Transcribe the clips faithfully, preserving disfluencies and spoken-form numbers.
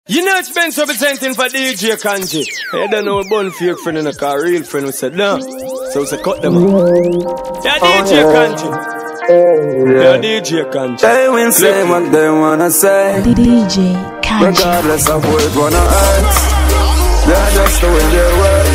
You know it's been representing for D J Kanji. I don't know about fake friend in a car, real friend who said no. So we say cut them out. Yeah, D J Kanji. Yeah, D J Kanji. They will say what they wanna say. D J Kanji. Regardless of what it wanna hurt, they're just the way they work.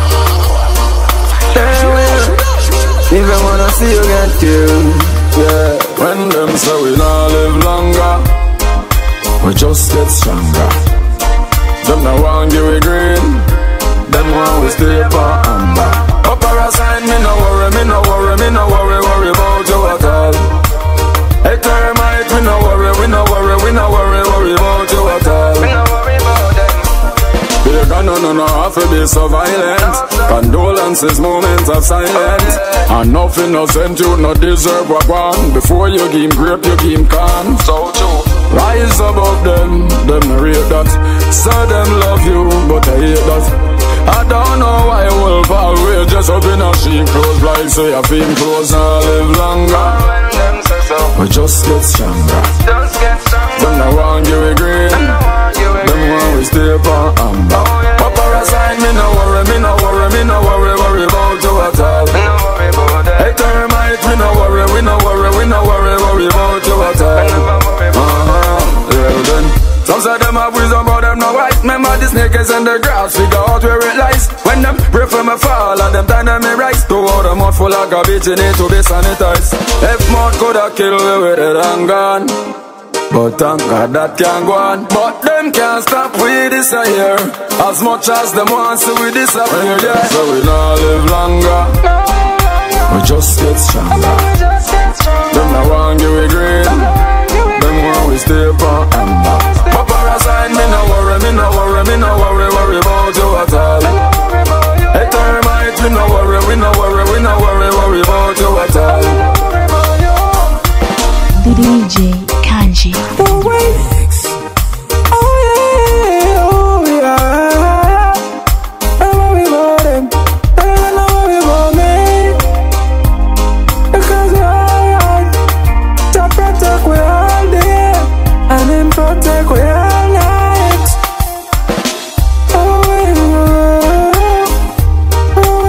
They will even wanna see you get killed. Yeah, when them say we not live longer, we just get stronger. Them no want give we green, them want we stay for amber. Upper side, me no worry, me no worry, me no worry, worry about you at all. Hey termite, we no worry, we no worry, we no worry, worry about you at all. We no worry about them. We're gonna no no have to be so violent. Condolences, moments of silence. And nothing innocent, you no deserve what one. Before you give him grape, you give him can. So true. Rise above them, them no rate that. So them love you, but I hate that. I don't know why wolf always just up in a sheep clothes. Like say I feel close and live longer. We just get stronger. Them no want you we green, them want we stay for amber. Papa aside, me no worry, me no worry, me no worry, worry about you at all. Hey termite, we no worry, we no worry, we no worry, worry about you at all. Some say them have wisdom, but them no white. Remember the snake is in the grass, figure out where it lies. When them pray for me fall, and them time them me rise. To all the mouth full of garbage, you need to be sanitized. If mouth coulda killed me with it and gone, but thank God that can't go on. But them can't stop with this here, as much as them want to we disappear. Yeah. So we not live longer, we just get stronger. Them no want give we green, them want we stay for amber. Papa aside, me no worry, me no worry, me no worry, worry about you at all. Hey termite, we no worry, we no worry, we no worry, worry about you at all. D J Kanji. Oh wait, oh yeah, oh yeah. Don't worry about them, don't worry about me, because we're alright. To protect we all day, and then protect we all night. Oh yeah, oh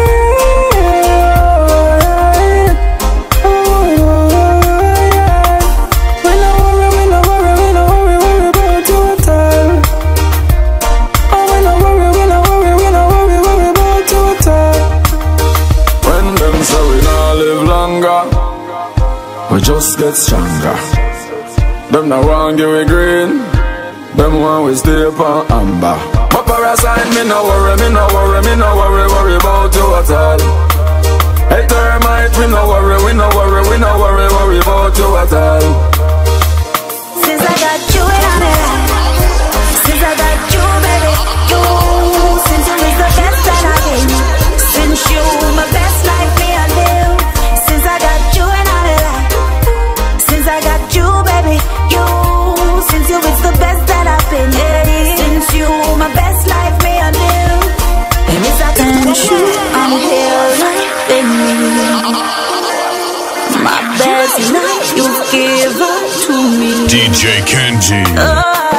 yeah, oh yeah. We no worry, we no worry, we no worry, worry about you at all. Oh we no worry, we no worry, we no worry, worry about you at all. When them say we not live longer, we just get stronger. Them no want give we green, them want we stay for amber. Papa aside, me no worry, me no worry, me no worry, worry about you at all. Hey termite, we no worry, we no worry, we no worry, worry about you at all. Since I got you in my life, since I got you, baby, you, since you was the best that I've been, since you my best life me I live, since I got you in my life, since I got you, baby, you, since you was the best that I've been, since you my best life me I live, and it's a tension I'm here in me, my best life you've given to me. D J Kanji. Uh,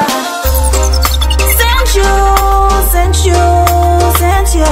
sent you, sent you, sent you,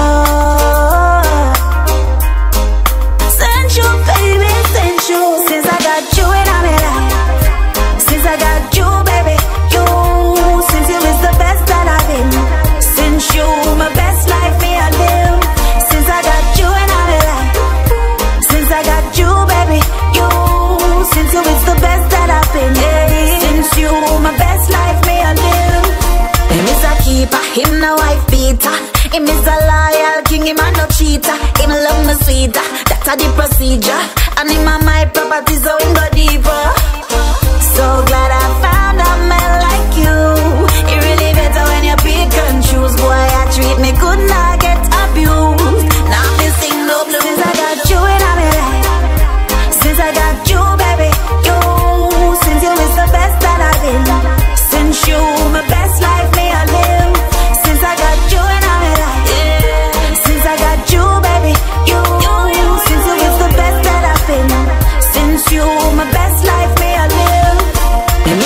sent you, baby, sent you. Since I got you in my life, since I got you, baby, you, since you was the best that I've been, since you my best life me I live, since I got you in my life, since I got you, baby, you, since you was the best that I've been, since you my best life me I live. Him is a keeper, him no wife beater, him is a loyal king, him a no cheater, him love me sweeter, that's a the procedure, and him a my property so him go deeper. So glad I found a man like you. It really better when you pick and choose. Boy, I treat me good, not get abused. Now me sing no blues. Since I got you in my life, since I got you, baby, you, since you was the best that I've been, since you my best life me I live, since I got you in my life, yeah. Since I got you, baby, you, since you was the best that I've been, since you my best life me I live.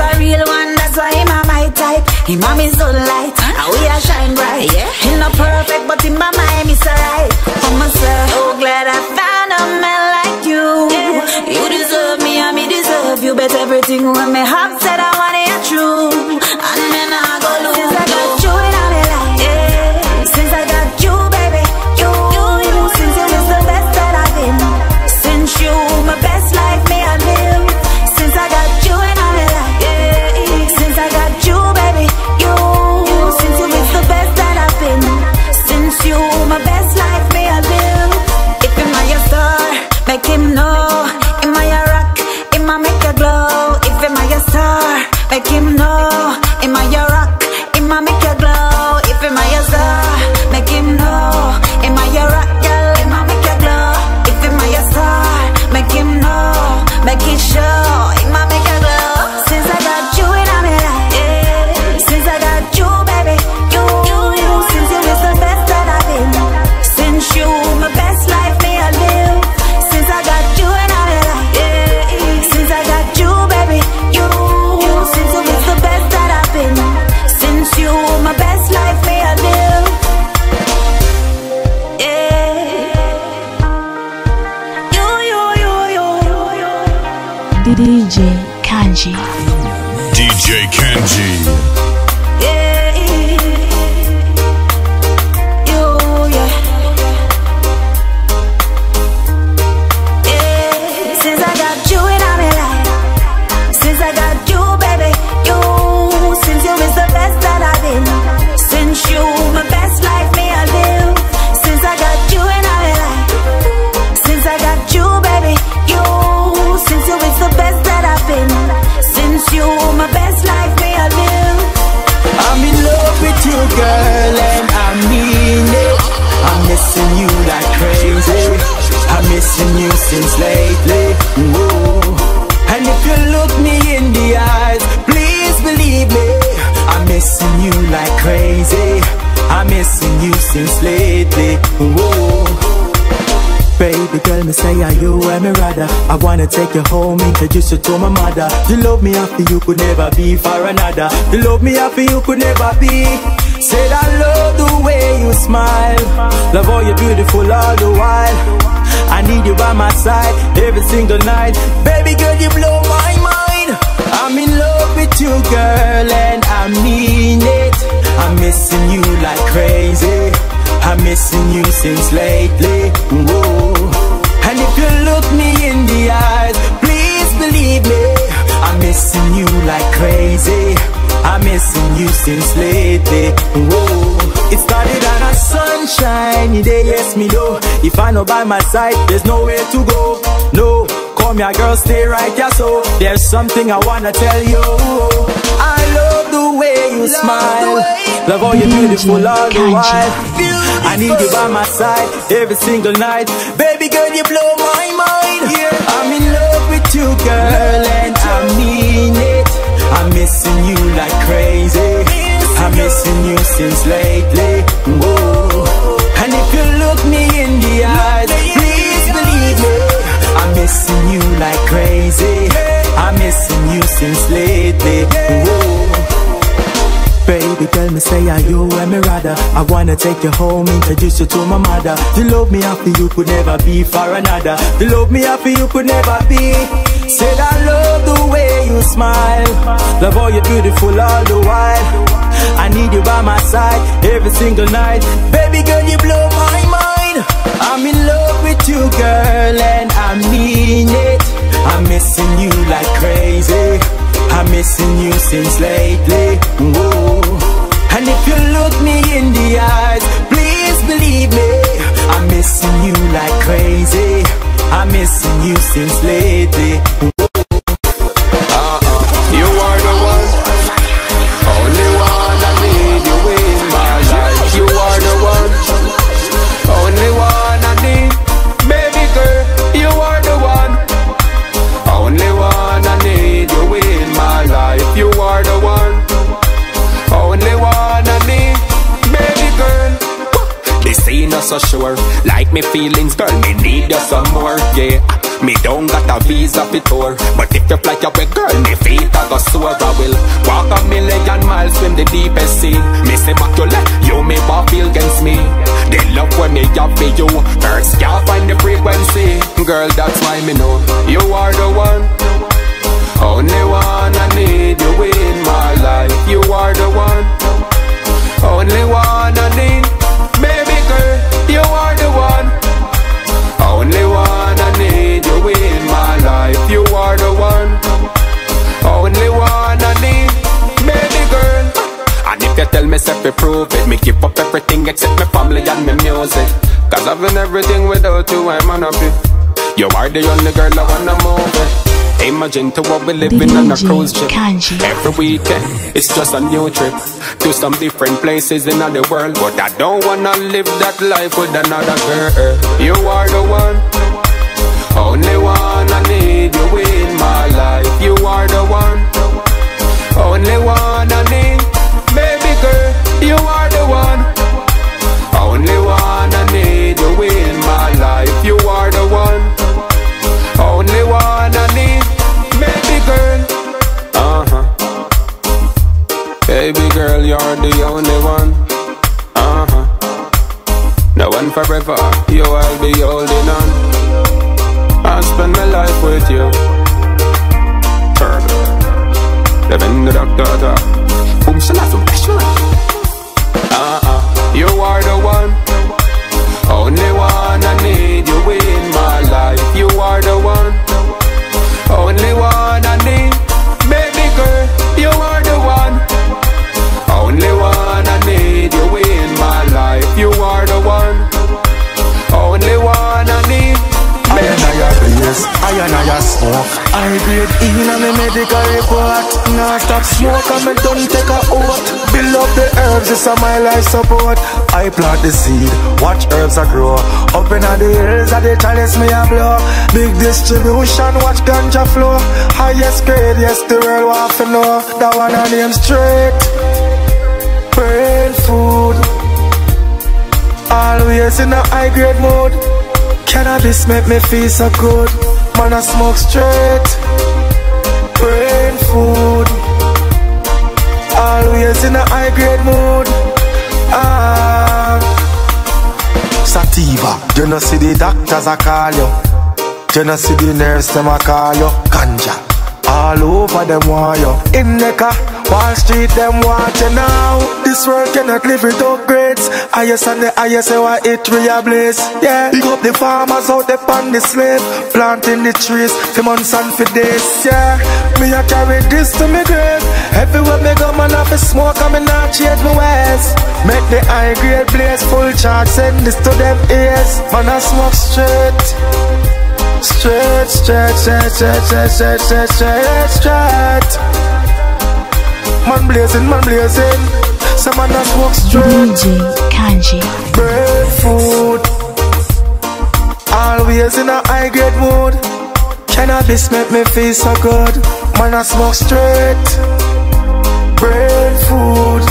a real one, that's why him a my type. Him a me sunlight, and we a shine bright. He not perfect, but in my mind he's alright. I'm so glad I found a man like you. You deserve me, and me deserve you. Bet everything when me have said I want it true, and then I go lose. Since I got you in my life, yeah. Since I got you, baby, you, you, you. Since you was the best that I've been. Since you my best life me I live. Since I got you in my life, yeah. Since I got you, baby, you. Since you was the best that I've been. Since you my best life me I live. If am I a star, make him know. Am I a rock? Am I make a glow? If am I a star, make him know. Am I a rock? Am I make a glow? If am I a star, make him know. Am I a rock, girl? Am I make a glow? If am I a star, make him know. Make it show. Am I make a glow? Since I got you in my life, yeah. Since I got you, baby, you, you, you. Since you was the best that I've been. Since you my best life me I live. Since I got you in my life, yeah. Since I got you, baby, you. Since you was the best that I've been. Since you my best life me I live. Yeah. You, you, you, you, you, you. D J Kanji. D J Kanji. Yeah. You, yeah. Yeah. Since I got you in my life. Since I got you, baby, you. Since you was the best that I've been. Since you my best life me I live. Since I got you in my life. Since I got you, baby, you. Since you was the best that I've been. Since you my best life me I live. I'm in love with you, girl, and I mean it. I'm missing you like crazy. I'm missing you since lately. Whoa. And if you look me in the eyes, please believe me, I'm missing you like crazy. I'm missing you since lately. Whoa. Baby girl, me say are you and me rather. I wanna take you home, introduce you to my mother. You love me after you could never be for another. You love me after you could never be. Said I love the way you smile. Love how you're beautiful all the while. I need you by my side every single night. Baby girl, you blow my mind. I'm in love with you, girl, and I mean it. I'm missing you like crazy. I'm missing you since lately. Whoa. And if you look me in the eyes, please believe me, I'm missing you like crazy. I'm missing you since lately. Whoa. It started on a sunshiny day, yes me know. If I know by my side, there's nowhere to go. No, come here girl, stay right here. So there's something I wanna tell you. I love the way you smile. Love how you're beautiful all the while. I need you by my side every single night. Baby girl, you blow my mind. I'm in love with you, girl, and I mean it. I'm missing you like crazy. I'm missing you since lately. Whoa. And if you look me in the eyes, please believe me, I'm missing you like crazy. I'm missing you since lately. Whoa. Baby girl, me say are you and me rather. I wanna take you home, introduce you to my mother. You love me after you could never be for another. You love me after you could never be. Said I love the way you smile. Love how you're beautiful all the while. I need you by my side every single night. Baby girl, you blow my mind. I'm in love with you, girl, and I mean it. I'm missing you like crazy. I'm missing you since lately. Whoa. And if you look me in the eyes, please believe me, I'm missing you like crazy. I'm missing you since lately. Uh-uh. You are the one, only one I need you in my life. You are the one, only one I need. Baby girl, you are the one, only one I need you in my life. You are the one, only one I need. Baby girl, this ain't no so sure. Like me feelings, girl, me need you some more, yeah. Me don't got a visa for tour, but if you fly away, girl, me feet I go sore. I will walk a million miles, swim the deepest sea. Me say back you let you me walk feel against me. The love when me have for you, first can't find the frequency. Girl, that's why me know you are the one, only one I need you in my life. You are the one, only one I need, baby girl. You are the one, only one I need you in my life. You are the one, only one I need, baby girl. And if you tell me say to prove it, me give up everything except my family and my music. Cause I've been everything without you, I'm unhappy. You are the only girl I wanna move it. Imagine to what we living on a cruise ship. Kanji. Every weekend, it's just a new trip to some different places in the world. But I don't wanna live that life with another girl. You are the one, only one I need you in my life. You are the one, only one I need, baby girl. You are the one, only one I need you in my life. You are the one, only one I need, baby girl. Uh-huh. Baby girl, you're the only one. Uh-huh. No one forever, you I'll be holding on. I'll spend my life with you. Devin Di Dakta. Boom, shalazum, Uh-uh. You are the one, only one I need you in my life. You are the one, only one I need, baby girl. You are the one, only one I need you in my life. You are the one, only one I need. I and I got yes, I and I got smoke. I grade in on the medical report. Now stop smoke and me don't take a oath. Build up the herbs, it's a my life support. I plant the seed, watch herbs a grow. Up in the hills, at the chalice me a blow. Big distribution, watch ganja flow. Highest grade, yes the world want to know. That one I name straight brain food. Always in a high grade mode. Cannabis make me feel so good. Man I smoke straight brain food. Always in a high grade mood. Ah, Sativa, you know see the doctors a call you. You know see the nurse them a call you. Ganja, all over them want you. In the car, Wall Street them want you now. This world cannot live without grades. Highest and the highest, I want it re-ablaze. Yeah, pick up the farmers out there on the slave. Planting the trees for months and for days. Yeah, me a carry this to me grave. Everywhere me go man have a smoke and me not change my ways. Make the high grade blaze, full charge, send this to them ears. Man I smoke straight, straight, straight, straight, straight, straight, straight, straight, straight. Man blazing, man blazing. Some man a smoke straight. D J Kanji. Brain food. Always in a high grade mood. Cannabis make me feel so good. Man I smoke straight brain food.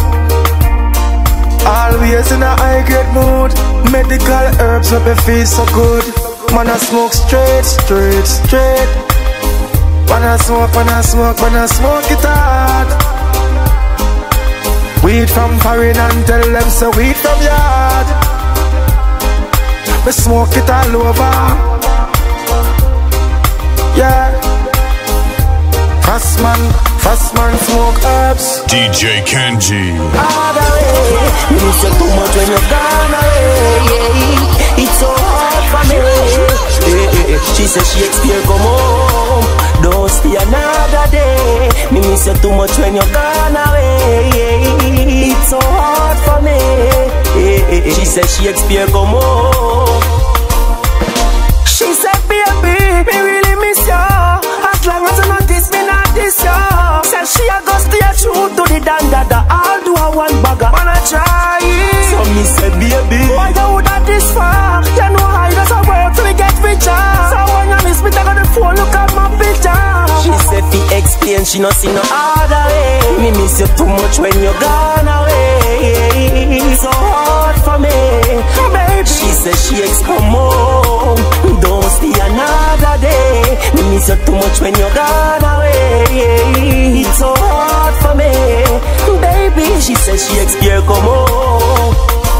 Always in a high grade mood. Medical herbs make me feel so good. Man I smoke straight, straight, straight. Man I smoke, man I smoke, man I smoke it hard. Weed from foreign and tell them so weed from yard. We smoke it all over. Yeah. Frassman, Frassman smoke herbs. D J Kanji. All the way. You say too much when you're gone away. It's so hard for me. She said Shakespear come home. Don't stay another day. Me miss you too much when you're gone away. It's so hard for me. She said Shakespear come home. She said baby, me really miss you. As long as you not this, me not this you. Said she a go stay true to the dandada. I'll do a one bagger, wanna try it. So me said baby, why you would that this far? You know how it does work till we get richer. So when you miss me, take on the phone, look at my picture. She said fi explain, she not see no other way. Me miss you too much when you're gone away. It's so hard for me, baby. She says she ex come home. Don't stay another day. Me miss you too much when you're gone away. It's so hard for me, baby. She says she ex here come home.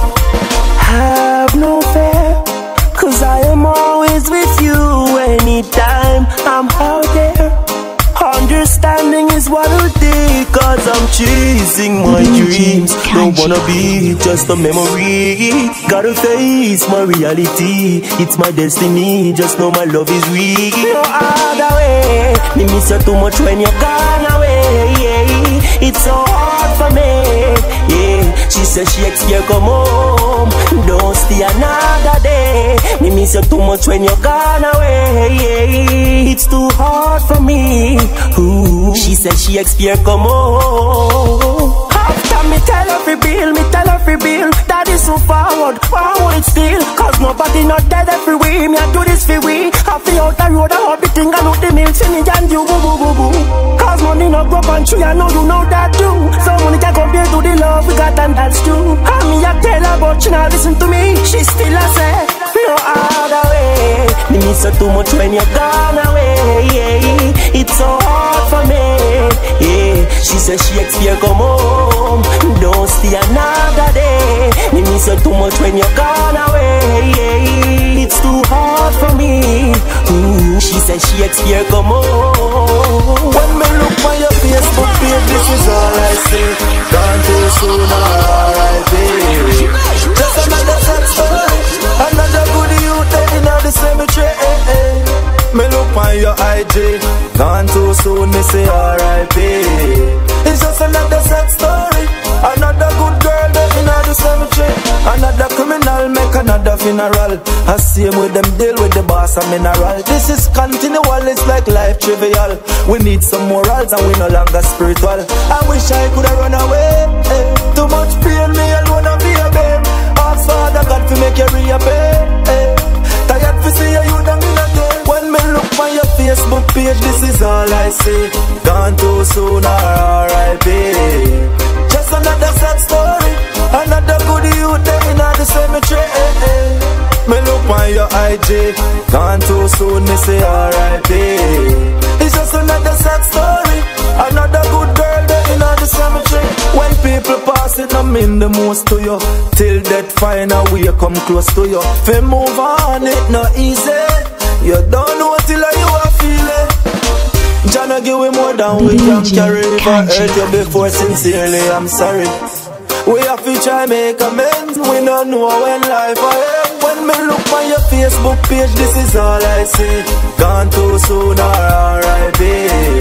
Have no fear, cause I am always with you anytime I'm out there. Understanding is what I'll do, cause I'm chasing my dreams. Don't wanna be just a memory. Gotta face my reality. It's my destiny, just know my love is real. No other way. Me miss you too much when you're gone away. It's so hard for me. Yeah, she says she ex here come home. Don't stay another day. Me miss you too much when you're gone away. It's too hard for me. Ooh, she said she ex here come home. After me tell her fi bill, me tell her fi bill. That is so forward, why would it still? Cause nobody not dead every way. Me I do this fi we. I feel out the road, I hope the thing I look the milk. See me and you, boo boo boo boo. Cause money not grow on tree, I know you know that too. So money can compare to the love we got and that's true. And me I tell her but she not listen to me. She still a say, no other way. Me miss you too much when you're gone away. It's so hard for me. Yeah, she says she ex here come home. Don't stay another day. Me miss you too much when you're gone away. It's too hard for me. Ooh, she says she ex here come home. When me look on your Facebook page, this is all I see. Gone too soon, alright, baby. Just another sad story, another good youth dead in the cemetery. Me look on your I G, gone too soon, me say R I P. It's just another sad story, another good girl dead in the cemetery. Another criminal make another funeral. I see him with them deal with the boss and mineral. This is continual, it's like life trivial. We need some morals and we no longer spiritual. I wish I could have run away. Eh. Too much pain, me alone and be a babe. Ask Father God to make you reappear. Eh. Tired to see you, you done in a day. When me look on your Facebook page, this is all I see. Gone too soon, R I P. Just another sad story, another good youth dead in the cemetery. Me look on your I G, gone too soon, me say R I P. It's just another sad story, another good girl dead in the cemetery. When people pass it, I mean the most to you. Till death find a way come close to you. Fi move on, it not easy. You don't know till you are feeling. Jana give we more than we can carry. If I hurt you before, sincerely I'm sorry. We have to try make amends. We don't know when life ahead. When me look on your Facebook page, this is all I see. Gone too soon, R I P.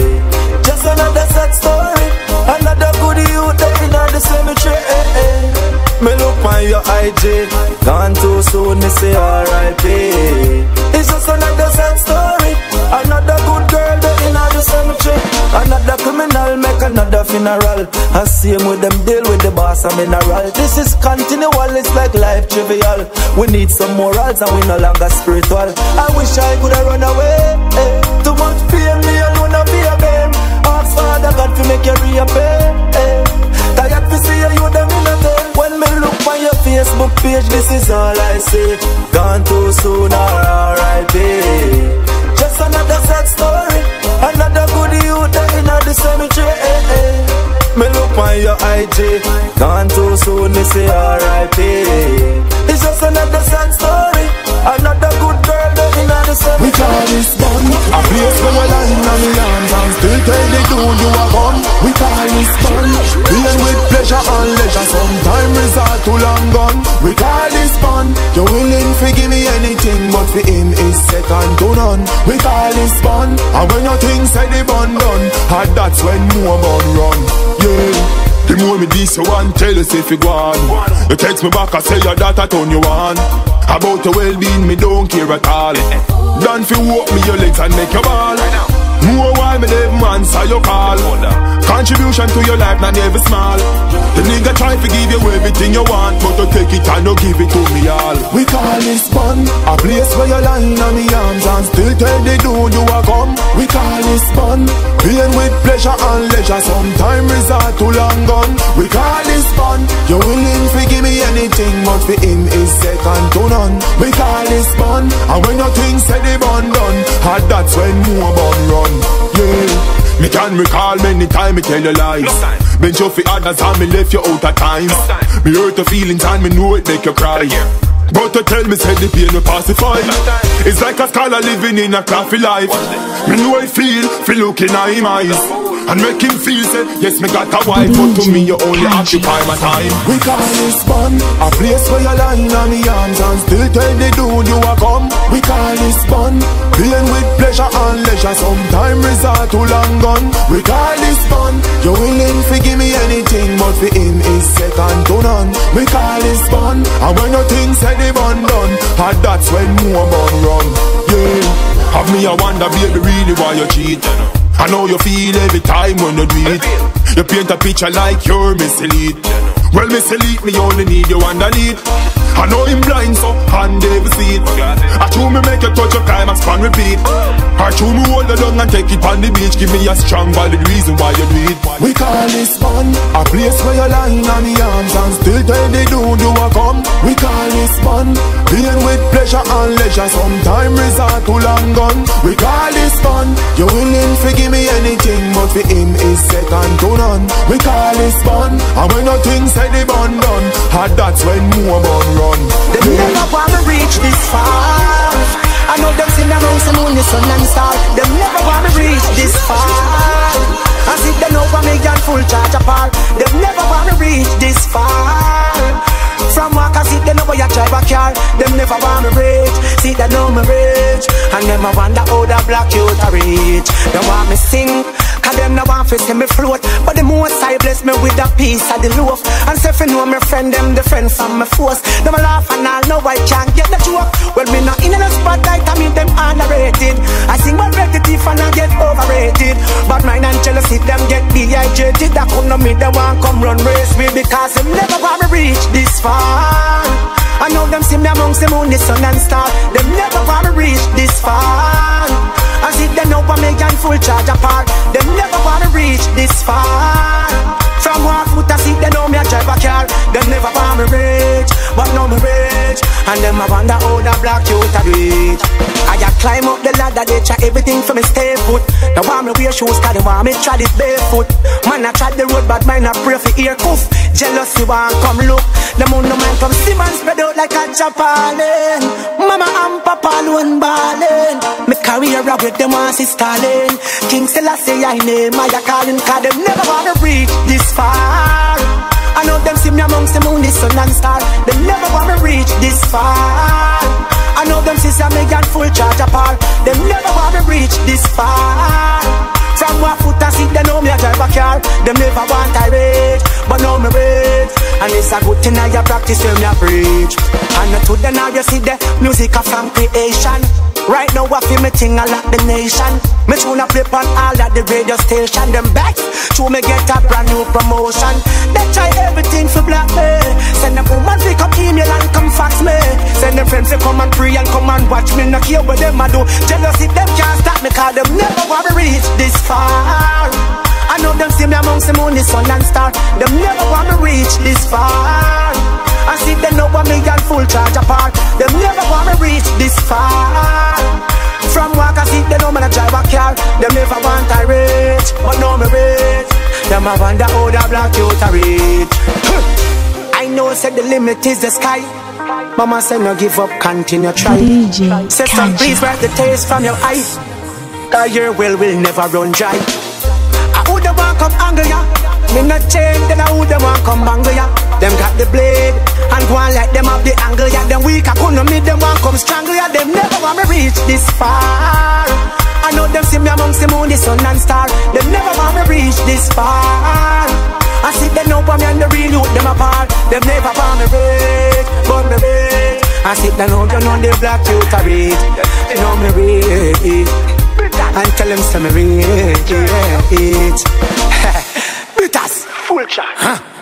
Just another sad story, another good youth dead in the cemetery. Me look on your I G, gone too soon, me say R I P. It's just another sad story, another good girl dead in the cemetery. Another criminal make another funeral. I see him with them deal with the boss and mineral. This is continual, it's like life trivial. We need some morals and we no longer spiritual. I wish I could have run away. Eh. Too much pain, me alone and be a babe. Ask Father God to make you reappear. Eh. Tired to see you, you them in a day. When me look on your Facebook page, this is all I see. Gone too soon, R I P. Just another sad story, another good youth dead in the cemetery. Me look on your I G, gone too soon, me say R I P. It's just another sad story, another good girl dead in the cemetery. We call this fun, a place where you land on the arms and still tell the dude you are gone. We call this fun, playing with pleasure and leisure, sometime resort to long gone. We call this fun, you're willing to give me anything, but for him is second to none. We call this fun, and when you think say the bun done, and that's when more bun run. Yeah. The more me this you want, tell us if you go on. You text me back and say your daughter turn you on. About your well-being, me don't care at all. Done fi walk me your legs and make you ball. More while me live man, so you call. Contribution to your life, not never small. The nigga try to give you everything you want, but you take it and you give it to me all. We call this fun, a place where you lying on me arms and still tell the dude you are come. We call this fun, playing with pleasure and leisure, sometime resort to long gun. We call this fun, you're willing to give me any anything, but for him is second to none. We call this bun, and when you think say the bun done, and that's when more bun run. Yeah, me can recall many times me tell you lies. Been sure for others and me left you out of time. Me hurt your feelings and me know it make you cry. But to tell me say the pain will pacify. It's like a scholar living in a coffee life. Me know I feel, feel looking at him eyes, and make him feel say, yes me got a wife, but to me you only occupy my time. We call this bun, a place where you lie in me arms and still tell the dude you a come. We call this bun, playing with pleasure and leisure, sometime resort to long gun. We call this bun, you willing to give me anything, but for him is second to none. We call this bun, and when you think say the bun done, and that's when more bun run. Yeah, have me a wonder baby really why you cheat. I know you feel every time when you do it. You paint a picture like you're mislead. Well, mislead me only need you underneath. I know him blind so and they will see it. I true me make you touch your climax and repeat. I true me hold the down and take it on the beach. Give me a strong valid reason why you do it. We call this fun, a place where you lie in me arms and still tell the dude you a come. We call this fun, playing with pleasure and leisure, sometime resort to long gun. We call this fun, you willing to give me anything, but for him is second to none. We call this fun, and when you think say the bun done, and that's when more bun run. They never wanna reach this far. I know them sing around some moon, the sun and star. They never wanna reach this far. I see them over me and full charge apart. They never wanna reach this far. From work I see them over your drive a car. Them never wanna reach, see them know me reach. And them I wonder how the black youth a reach. They want me sing, cause them no want to see me float. But the most I bless me with a piece of the loaf. And say if you know my friend, them the friend from my force. Them a laugh and all know I can't get the joke. Well me not in a spotlight, I mean them underrated. I sing one repetitive and I get overrated. But mine and jealousy, them get dehydrated. That come to me, they want come run race me, because them never want me reach this far. I know them see me amongst the moon, the sun and star. Them never want me reach this far. I see them over me and full charge apart. Them never want to reach this far. From one foot I see them know me a drive a car. Them never want me reach, but now me reach. And them I wonder how the black youth a reach. I a climb up the ladder, they try everything for me stay put. They want me wear shoes cause they want me try it barefoot. Man I try the road but mine I pray for ear cuff. Jealousy want come look. Them on the man come see man spread out like a Japanin. Mama and papa alone ballin'. Me career up with them want see stalling. King Selassie I name I a calling, cause them never wanna reach this far. I know them see me amongst the moon, the sun and star. They never wanna reach this far. I know them see me and full charge apart. They never wanna reach this far. From one foot I see they know me a drive a car. Them never want I reach, but now me reach. And it's a good thing I practice when me a preach. And to them now you see the music of from creation. Right now I feel me thing a lot the nation. Me tune a flip on all at the radio station. Them back, to me get a brand new promotion. They try everything for black me. Send them woman to come email and come fax me. Send them friends to come and pray and come and watch me. Not care what them a do. Jealousy them can't stop me, cause them never want to reach this far. I know them see me amongst the moon, the sun and star. Them never want to reach this far. I see them know me and full charge apart. Them never want to reach this far. From work I see them know me a drive a car. Them never want to reach, but now me reach. Them I wonder how the black youth a reach. I know said the limit is the sky. Mama said no give up, continue try. D J Say some please wipe the taste from your eye, cause your well will never run dry. I would have want come angle ya. Me not change, then I would have want come bangle ya. Them got the blade, and go on like them have the angle ya. Them weak, I couldn't meet them want come strangle ya. Them never want me reach this far. I know them see me amongst the moon, the sun and star. Them never want me reach this far. I see them know me and the real youth them apart. Them never want me reach, but me reach. I see them know you know the black youth a reach. They know me reach, and tell them some me reach. Bitters, full charge. Huh?